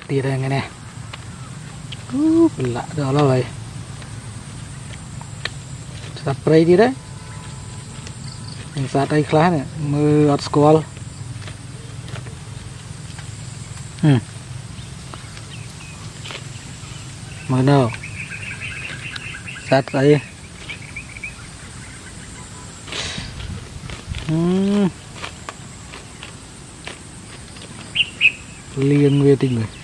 tìa đây nghe nè lạ đó là vậy sạt spray đi đấy mình sạt đây khá nè mưa ọt squall mưa đâu sạt đây liền về tình người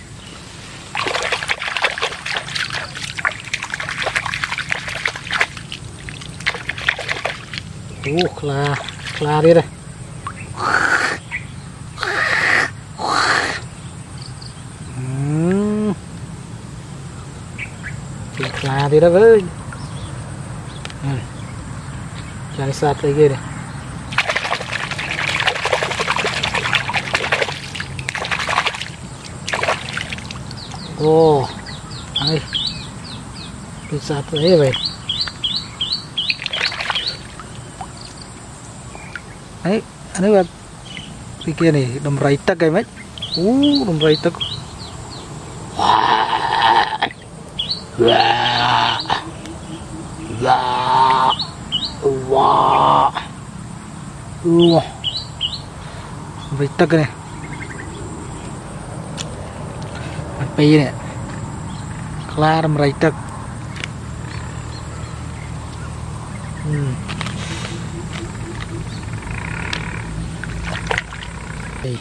khla đi đây khla đi đó với chạy sát đây kia đây ô ai đi sát đấy vậy ấy anh ấy cái kia này đầm rầy tắc cái mấy đầm rầy tắc rầy tắc cái này pi này klar đầm rầy tắc đây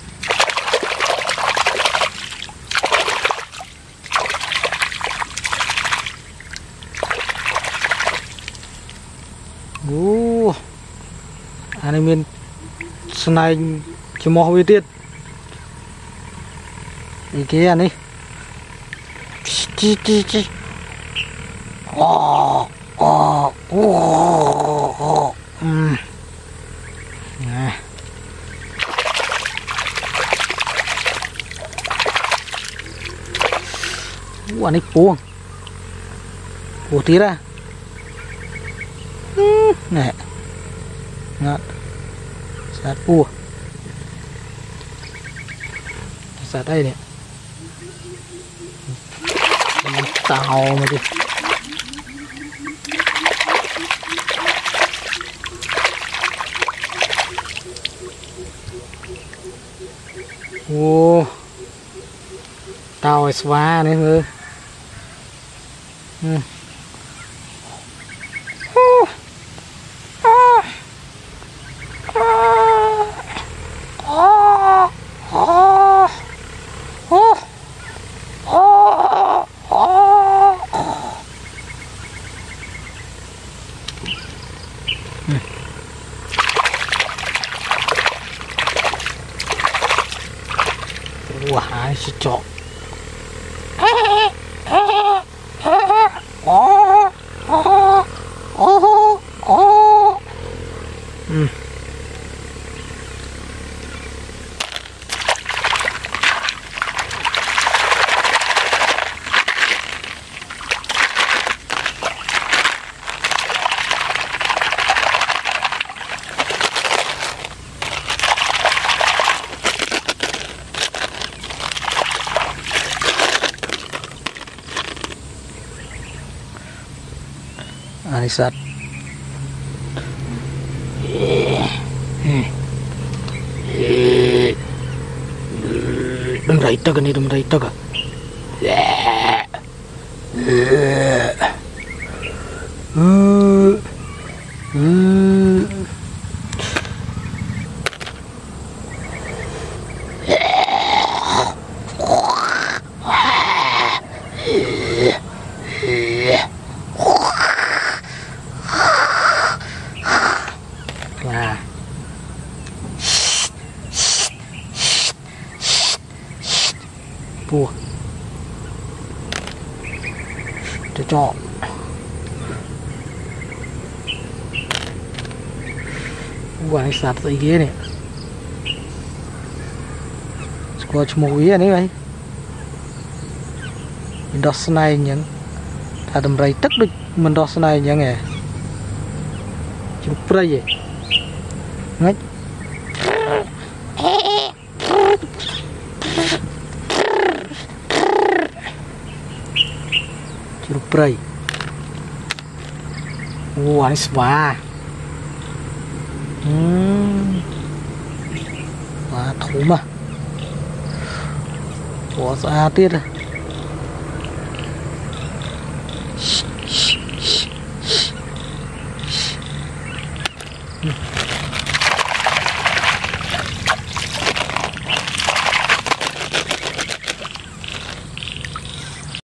anh em mình này chỉ mò hơi tiết cái kia anh ấy chi nè anh ấy buông tí ra nè ngắt sát bùa sát đây nè tao mà đi ô tao ấy xóa đấy mơ wah si cok Anisat đừng rầy tắc này đừng rầy tắc bùa cho quả sạt dây ghế này qua một ghế này vậy mình đo này những thà đầm rầy tất được mình đo này những nghe chụp đây vậy ngay prey anh spa và thú mà có ra tiết rồi